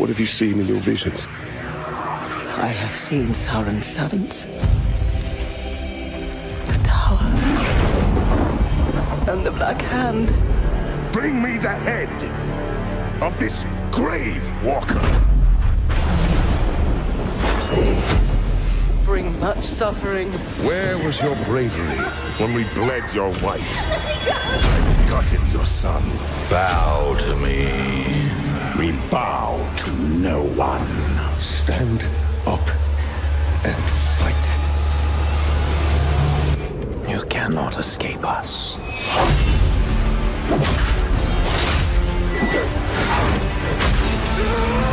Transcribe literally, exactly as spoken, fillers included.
What have you seen in your visions? I have seen Sauron's servants. The tower. And the Black Hand. Bring me the head of this grave walker. They bring much suffering. Where was your bravery when we bled your wife and gutted your son? Bow to me. We bow to no one. Stand up and fight. You cannot escape us. Ah!